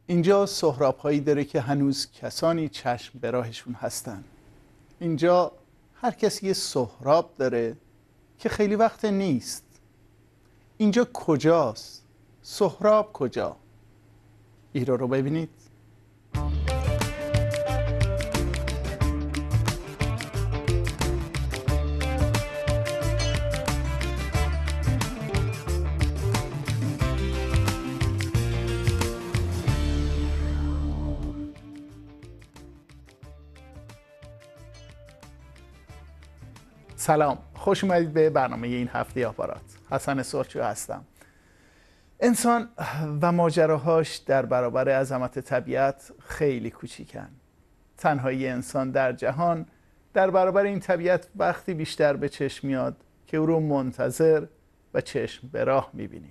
اینجا سهراب هایی داره که هنوز کسانی چشم به راهشون هستن. اینجا هر کسی یه سهراب داره که خیلی وقت نیست. اینجا کجاست؟ سهراب کجا؟ ایران رو ببینید. سلام، خوش اومدید به برنامه این هفته آپارات. حسن سرچو هستم. انسان و ماجراهاش در برابر عظمت طبیعت خیلی کوچیکن. تنهایی انسان در جهان در برابر این طبیعت وقتی بیشتر به چشم میاد که او رو منتظر و چشم به راه میبینیم.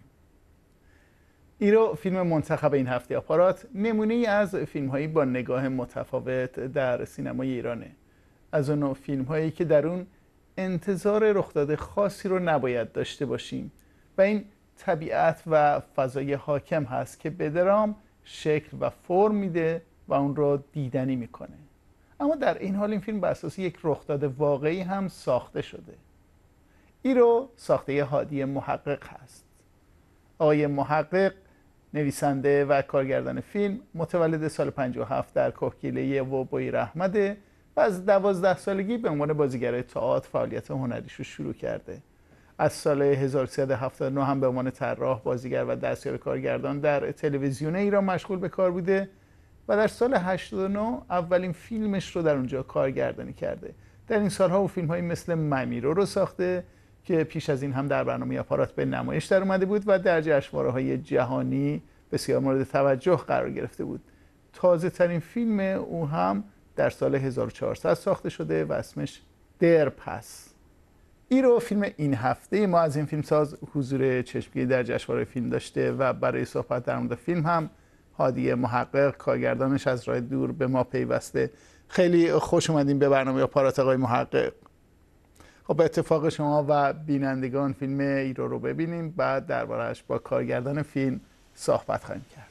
ایرو فیلم منتخب این هفته آپارات نمونه ای از فیلم هایی با نگاه متفاوت در سینمای ایرانه. از اون فیلم هایی که در اون انتظار رخداد خاصی رو نباید داشته باشیم و این طبیعت و فضای حاکم هست که به درام شکل و فرم میده و اون رو دیدنی میکنه. اما در این حال این فیلم بر اساس یک رخداد واقعی هم ساخته شده. ایرو ساخته هادی محقق هست. آقای محقق نویسنده و کارگردان فیلم، متولد سال 57 در کهگیله و بویر احمده و از 12 سالگی به عنوان بازیگر تئاتر فعالیت هنریش رو شروع کرده. از سال 1379 هم به عنوان طراح، بازیگر و دستیار کارگردان در تلویزیون ایران مشغول به کار بوده و در سال 89 اولین فیلمش رو در اونجا کارگردانی کرده. در این سالها او فیلم‌هایی مثل ممیرو رو ساخته که پیش از این هم در برنامه آپارات به نمایش در اومده بود و در جشنواره‌های جهانی بسیار مورد توجه قرار گرفته بود. تازه ترین فیلم او هم در سال 1400 ساخته شده و اسمش درپس. ایرو فیلم این هفته ما از این فیلمساز حضور چشمگیری در جشنواره فیلم داشته و برای صحبت در مورد فیلم هم هادی محقق، کارگردانش، از راه دور به ما پیوسته. خیلی خوش اومدین به برنامه آپارات آقای محقق. خب به اتفاق شما و بینندگان فیلم ایرو رو ببینیم، بعد درباره‌اش با کارگردان فیلم صحبت خواهیم کرد.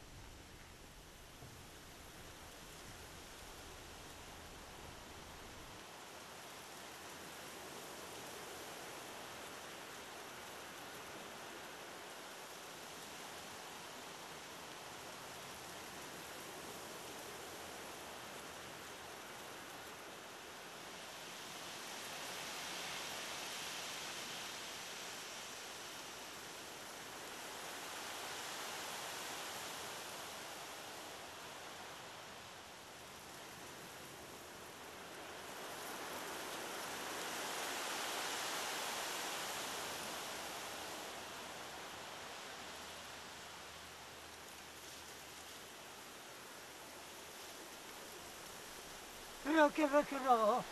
Pero que no.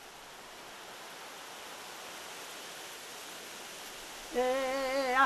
Ah.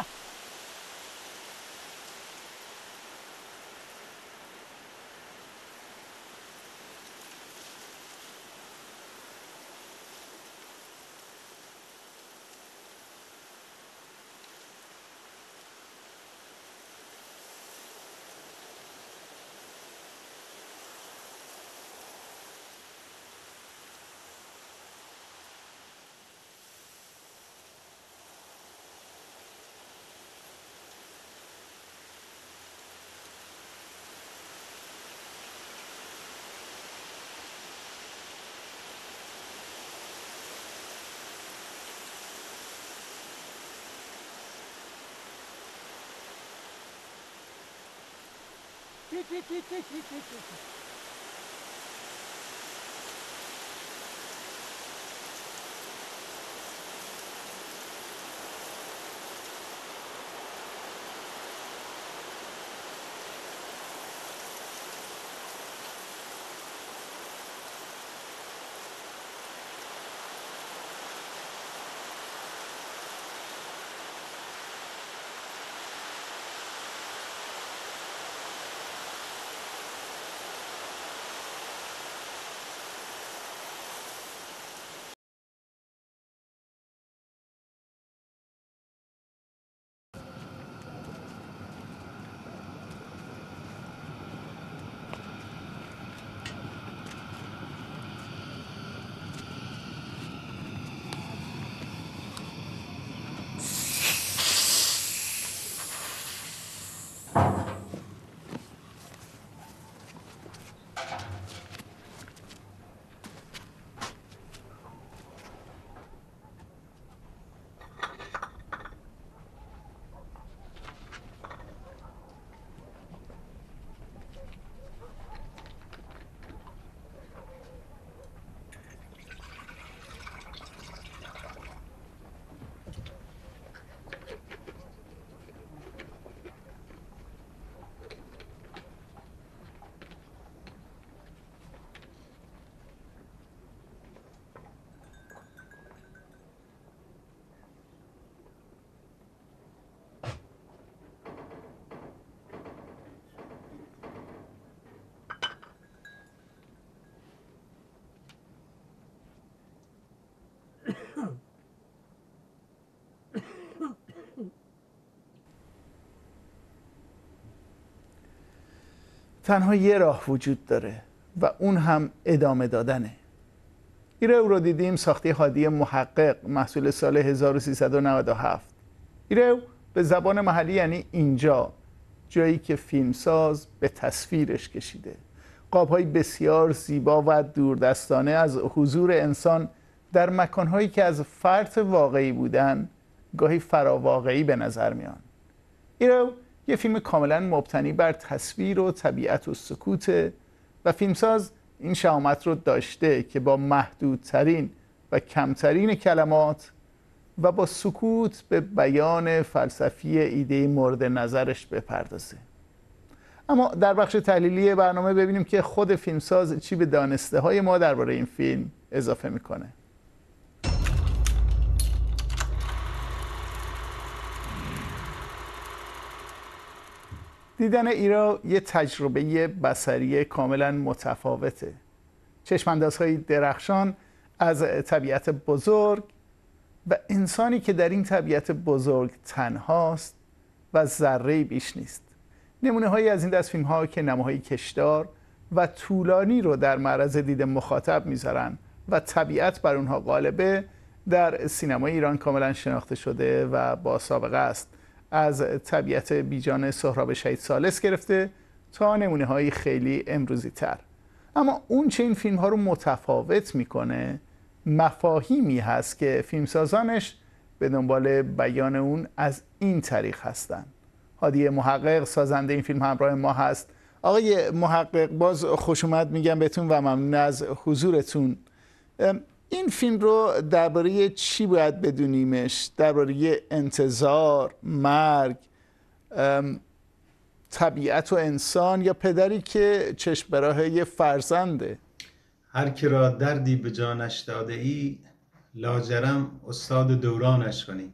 تنها یه راه وجود داره و اون هم ادامه دادنه. ایرو رو دیدیم، ساخته هادی محقق، محصول سال 1397. ایرو به زبان محلی یعنی اینجا، جایی که فیلمساز به تصویرش کشیده. قاب‌های بسیار زیبا و دوردستانه از حضور انسان در مکان‌هایی که از فرط واقعی بودن گاهی فراواقعی به نظر میان. ایرو یه فیلم کاملا مبتنی بر تصویر و طبیعت و سکوته و فیلمساز این شهامت رو داشته که با محدودترین و کمترین کلمات و با سکوت به بیان فلسفی ایده مورد نظرش بپردازه. اما در بخش تحلیلی برنامه ببینیم که خود فیلمساز چی به دانسته های ما درباره این فیلم اضافه میکنه. دیدن ایرو یه تجربه بصری کاملا متفاوته. چشماندازهای درخشان از طبیعت بزرگ و انسانی که در این طبیعت بزرگ تنهاست و ذره‌ای بیش نیست. نمونه هایی از این دست فیلم ها که نماهای کشدار و طولانی رو در معرض دید مخاطب میذارن و طبیعت بر اونها غالبه، در سینمای ایران کاملا شناخته شده و با سابقه است. از طبیعت بیجان سهراب شهید ثالث گرفته تا نمونه های خیلی امروزی تر. اما اون چه این فیلم ها رو متفاوت میکنه مفاهیمی هست که فیلمسازانش به دنبال بیان اون از این طریق هستن. هادی محقق سازنده این فیلم همراه ما هست. آقای محقق، باز خوش اومد میگم بهتون و ممنون از حضورتون. این فیلم رو درباره چی باید بدونیمش؟ درباره انتظار، مرگ، طبیعت و انسان، یا پدری که چشم به راه یه فرزنده؟ هر که را دردی به جانش داده ای، لاجرم استاد دورانش کنی.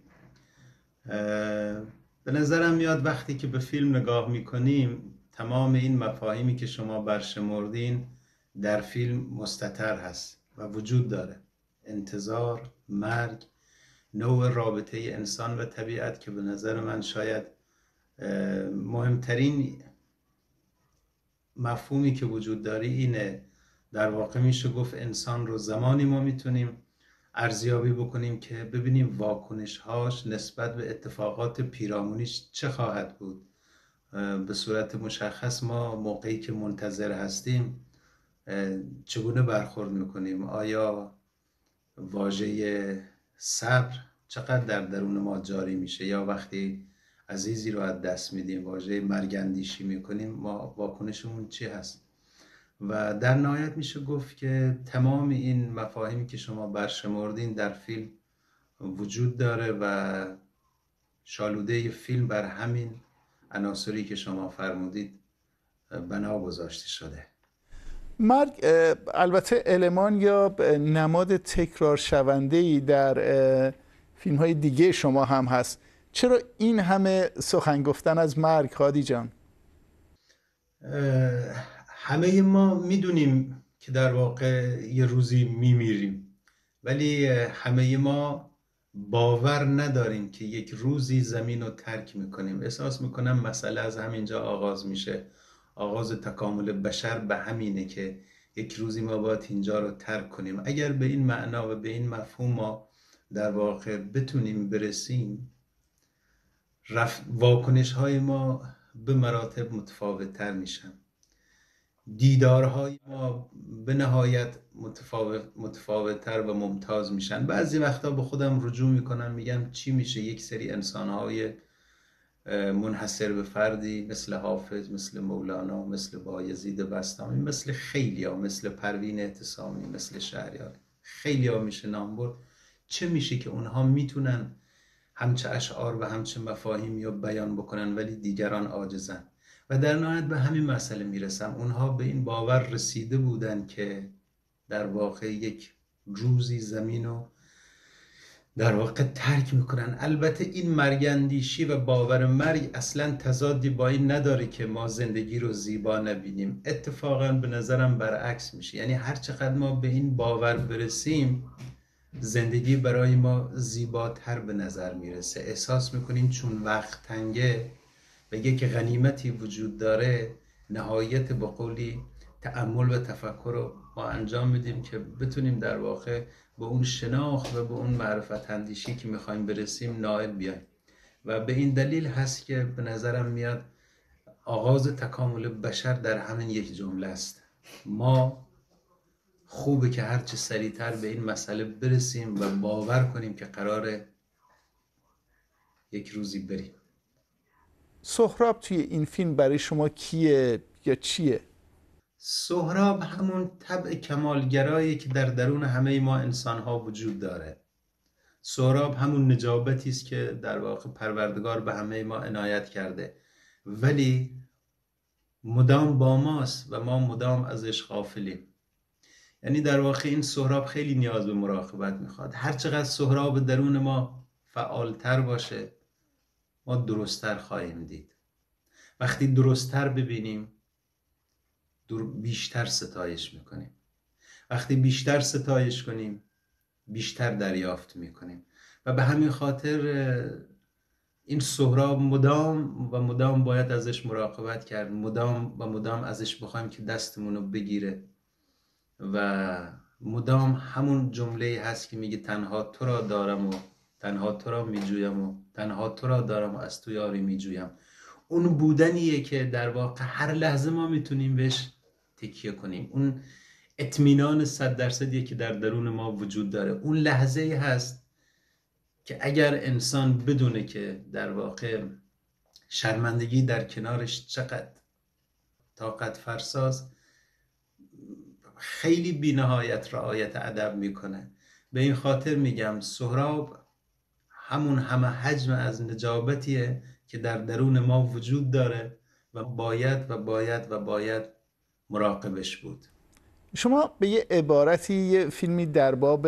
به نظرم میاد وقتی که به فیلم نگاه میکنیم تمام این مفاهیمی که شما برشمردین در فیلم مستتر هست و وجود داره. انتظار، مرگ، نوع رابطه انسان و طبیعت که به نظر من شاید مهمترین مفهومی که وجود داره اینه. در واقع میشه گفت انسان رو زمانی ما میتونیم ارزیابی بکنیم که ببینیم واکنش‌هاش نسبت به اتفاقات پیرامونیش چه خواهد بود. به صورت مشخص ما موقعی که منتظر هستیم چگونه برخورد میکنیم؟ آیا واژه صبر چقدر در درون ما جاری میشه؟ یا وقتی عزیزی رو از دست میدیم واژه مرگندیشی میکنیم، ما واکنشمون چی هست؟ و در نهایت میشه گفت که تمام این مفاهیمی که شما برشمردین در فیلم وجود داره و شالوده فیلم بر همین عناصری که شما فرمودید بنا گذاشته شده. مرگ البته المان یا نماد تکرار شونده‌ای در فیلم های دیگه شما هم هست. چرا این همه سخن گفتن از مرگ هادی جان؟ همه ما میدونیم که در واقع یه روزی میمیریم، ولی همه ما باور نداریم که یک روزی زمین رو ترک میکنیم. احساس میکنم مسئله از همینجا آغاز میشه. آغاز تکامل بشر به همینه که یک روزی ما باید اینجا رو ترک کنیم. اگر به این معنا و به این مفهوم ما در واقع بتونیم برسیم، واکنش های ما به مراتب متفاوت تر میشن. دیدارهای ما به نهایت متفاوت‌تر و ممتاز میشن. بعضی وقتا به خودم رجوع میکنم میگم چی میشه یک سری انسانهای منحصر به فردی مثل حافظ، مثل مولانا، مثل بایزید بسطامی، مثل خیلیا، مثل پروین اعتصامی، مثل شهریار، خیلیا میشه نام برد، چه میشه که اونها میتونن همچه اشعار و همچه مفاهیمی رو بیان بکنن ولی دیگران عاجزن؟ و در نهایت به همین مسئله میرسم. اونها به این باور رسیده بودن که در واقع یک روزی زمین رو در واقع ترک میکنن. البته این مرگندیشی و باور مرگ اصلا تضادی با این نداره که ما زندگی رو زیبا نبینیم. اتفاقا به نظرم برعکس میشه. یعنی هر چقدر ما به این باور برسیم زندگی برای ما زیباتر به نظر میرسه. احساس میکنیم چون وقت تنگه و یک غنیمتی وجود داره نهایت به قولی تأمل و تفکر رو ما انجام میدیم که بتونیم در واقع به اون شناخت و به اون معرفت اندیشی که میخوایم برسیم نائل بیایم. و به این دلیل هست که به نظرم میاد آغاز تکامل بشر در همین یک جمله است. ما خوبه که هرچه سریعتر به این مسئله برسیم و باور کنیم که قراره یک روزی بریم. سهراب توی این فیلم برای شما کیه یا چیه؟ سهراب همون طبع کمالگرایی که در درون همه ما انسان‌ها وجود داره. سهراب همون نجابتی است که در واقع پروردگار به همه ما عنایت کرده، ولی مدام با ماست و ما مدام ازش غافلیم. یعنی در واقع این سهراب خیلی نیاز به مراقبت میخواد. هر چقدر سهراب درون ما فعالتر باشه ما درستتر خواهیم دید. وقتی درستتر ببینیم بیشتر ستایش میکنیم. وقتی بیشتر ستایش کنیم بیشتر دریافت میکنیم. و به همین خاطر این سهراب مدام باید ازش مراقبت کرد، مدام ازش بخوایم که دستمونو بگیره و مدام همون جمله هست که میگه تنها تو را دارم و تنها تو را میجویم و تنها تو را دارم و از تو یاری میجویم. اون بودنیه که در واقع هر لحظه ما میتونیم بهش تکیه کنیم. اون اطمینان 100% که در درون ما وجود داره. اون لحظه هست که اگر انسان بدونه که در واقع شرمندگی در کنارش چقدر طاقت فرساست، خیلی بی نهایت رعایت ادب میکنه. به این خاطر میگم سهراب همون همه حجم از نجابتیه که در درون ما وجود داره و باید مراقبش بود. شما به یه عبارتی یه فیلمی در باب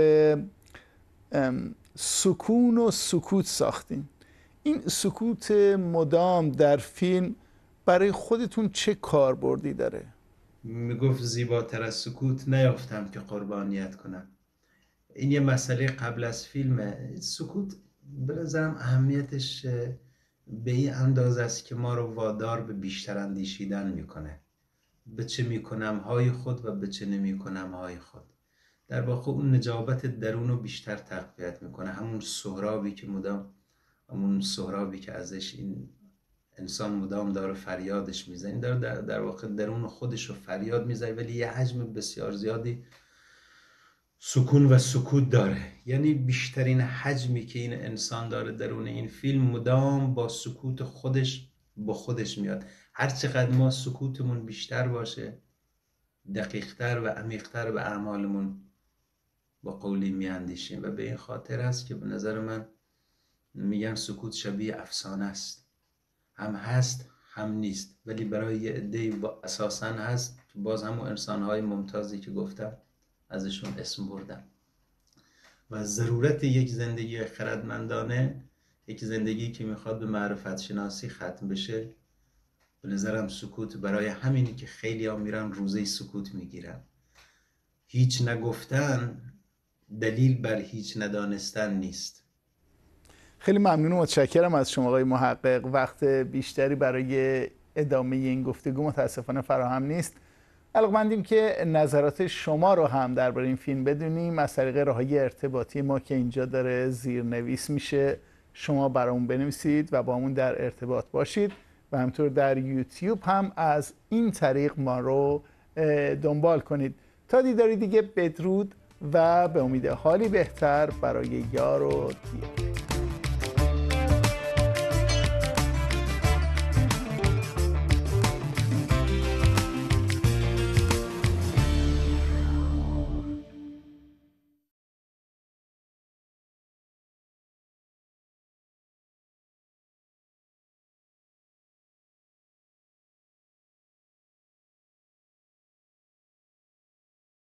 سکون و سکوت ساختین. این سکوت مدام در فیلم برای خودتون چه کاربردی داره؟ میگفت زیباتر از سکوت نیافتم که قربانیت کنم. این یه مسئله قبل از فیلمه. سکوت به نظرم اهمیتش به این اندازه است که ما رو وادار به بیشتر اندیشیدن میکنه، به چه میکنم های خود و به چه نمیکنم های خود. در واقع اون نجابت درون رو بیشتر تقویت میکنه. همون سهرابی که ازش این انسان مدام داره فریادش میزنه، این داره در واقع درون خودش رو فریاد میزنه، ولی یه حجم بسیار زیادی سکون و سکوت داره. یعنی بیشترین حجمی که این انسان داره درون این فیلم مدام با سکوت خودش با خودش میاد. هر چقدر ما سکوتمون بیشتر باشه دقیقتر و عمیقتر به اعمالمون با قولی میاندیشیم. و به این خاطر است که به نظر من میگن سکوت شبیه افسانه است، هم هست هم نیست، ولی برای یه عده‌ای اساساً هست. باز همون انسان‌های ممتازی که گفتم ازشون اسم بردم. و ضرورت یک زندگی خردمندانه، یک زندگی که میخواد به معرفت شناسی ختم بشه، به نظرم سکوت. برای همینی که خیلی ها میرن روزه سکوت میگیرن. هیچ نگفتن دلیل بر هیچ ندانستن نیست. خیلی ممنون و متشکرم از شما آقای محقق. وقت بیشتری برای ادامه این گفتگو متاسفانه فراهم نیست. علاقه‌مندیم که نظرات شما رو هم درباره این فیلم بدونیم از طریق راه‌های ارتباطی ما که اینجا داره زیرنویس میشه. شما برامون بنویسید و با همون در ارتباط باشید و همطور در یوتیوب هم از این طریق ما رو دنبال کنید. تا دیداری دیگه بدرود و به امید حالی بهتر برای یار و دیار.